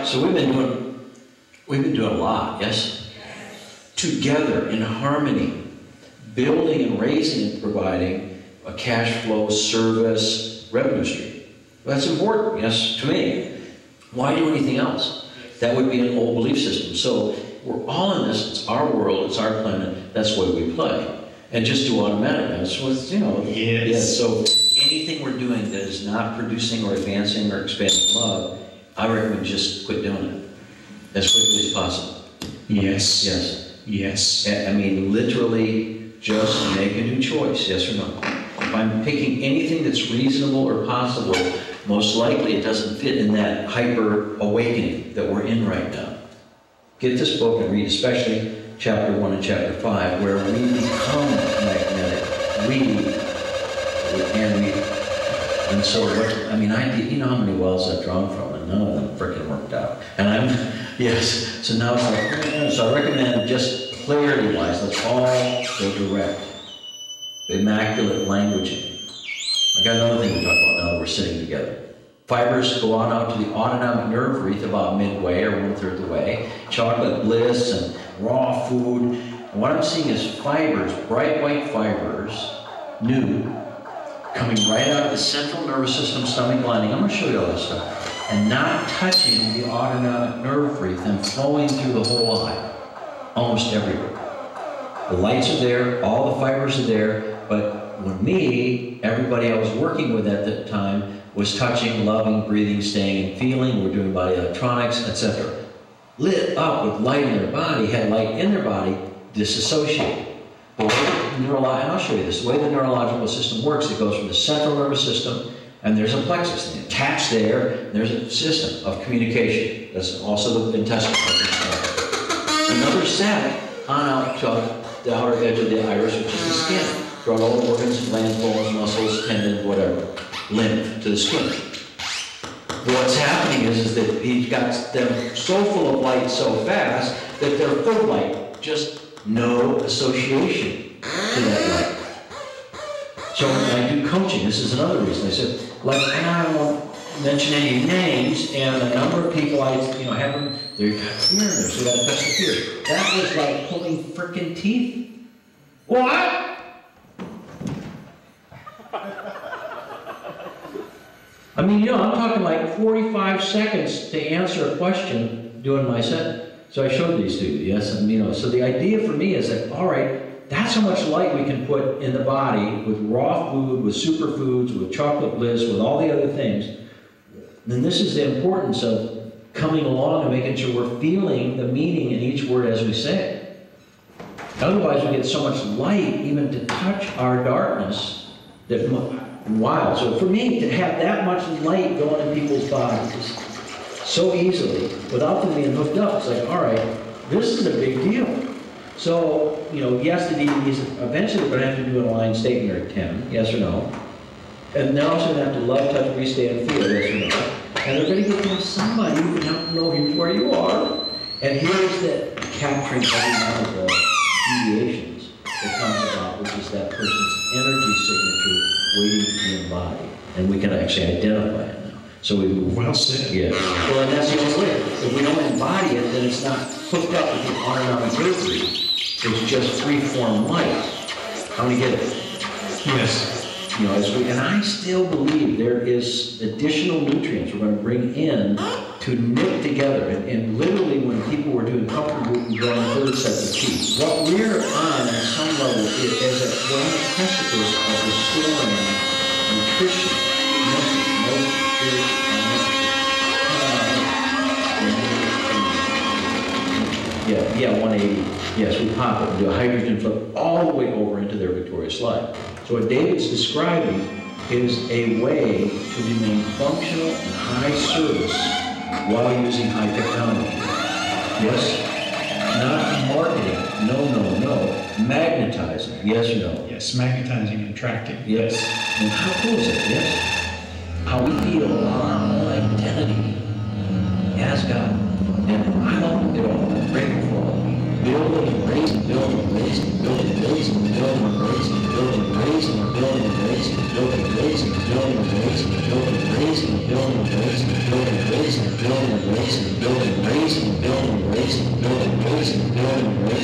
So we've been doing a lot, yes? Together in harmony, building and raising and providing a cash flow, service, revenue stream. That's important, yes, to me. Why do anything else? That would be an old belief system. So we're all in this. It's our world. It's our planet. That's the way we play. And just do automatic. That's what, you know. Yes. Yeah, so anything we're doing that is not producing or advancing or expanding love, I recommend just quit doing it as quickly as possible. Yes. Yes. Yes. I mean, literally just make a new choice, yes or no. If I'm picking anything that's reasonable or possible, most likely it doesn't fit in that hyper awakening that we're in right now. Get this book and read, especially chapter 1 and chapter 5, where we become magnetic. And so, I mean, you know how many wells I've drawn from, and none of them freaking worked out. And yes, so now it's like, so I recommend just clarity-wise, let's all go direct. Immaculate languaging. I got another thing to talk about now that we're sitting together. Fibers go on out to the autonomic nerve wreath about midway or 1/3 the way. Chocolate bliss and raw food. And what I'm seeing is fibers, bright white fibers, new, coming right out of the central nervous system, stomach lining. I'm going to show you all this stuff. And not touching the autonomic nerve wreath and flowing through the whole eye. Almost everywhere. The lights are there, all the fibers are there, but when everybody I was working with at that time was touching, loving, breathing, staying, and feeling. We're doing body electronics, etc. Lit up with light in their body, had light in their body, disassociated. The way and I'll show you this, the way the neurological system works, it goes from the central nervous system, and there's a plexus, and attached there, and there's a system of communication. That's also the intestinal. Another set on out to the outer edge of the iris, which is the skin. Throughout all the organs, glands, bones, muscles, tendons, whatever. Lymph to the skin. What's happening is that he got them so full of light so fast that they're full of light. Just no association to that light. So when I do coaching, this is another reason. I said, like, I don't want to mention any names, and a number of people I have them, they've got fear in there, so you got to touch the fear. That was like pulling frickin' teeth. What? I mean, I'm talking like 45 seconds to answer a question doing my set. So I showed these to you, yes? And, so the idea for me is that, all right, that's how much light we can put in the body with raw food, with superfoods, with chocolate bliss, with all the other things. Then this is the importance of coming along and making sure we're feeling the meaning in each word as we say it. Otherwise, we get so much light even to touch our darkness that, wow. So for me, to have that much light going in people's bodies so easily, without them being hooked up, it's like, all right, this is a big deal. So, yes, the DVDs eventually are going to have to do an aligned state when they're at 10, yes or no. And they're also going to have to love, touch, breathe, stay, and feel, yes or no. And they're going to get to somebody who can help them know here's where you are. And here's that capturing every one of the deviations that comes about, which is that person's energy signature waiting to be embodied. And we can actually identify it now. So we move. Well said. Yeah. Well, and that's the only way. If we don't embody it, then it's not hooked up with the autonomic nerve root. It's just free-form light. How many get it? Yes. And I still believe there is additional nutrients we're going to bring in to knit together. And literally, when people were doing comfort group and drawing third sets of teeth, what we're on some level is that we're on the precipice of restoring nutrition, Yeah, 180. Yes, we pop it and do a hydrogen flip all the way over into their victorious life. So what David's describing is a way to remain functional and high service while using high technology. Yes? Not marketing. No. Magnetizing. Yes or no? Yes, magnetizing and attracting. Yes. And how cool is it? Yes? How we feel our own identity as God. And I love it all. I'm grateful for all. Building and raising, building and raising, building and raising, building and raising, building and raising, building and raising, building and raising, building and raising, building and raising, building and raising, building and raising, building and raising, building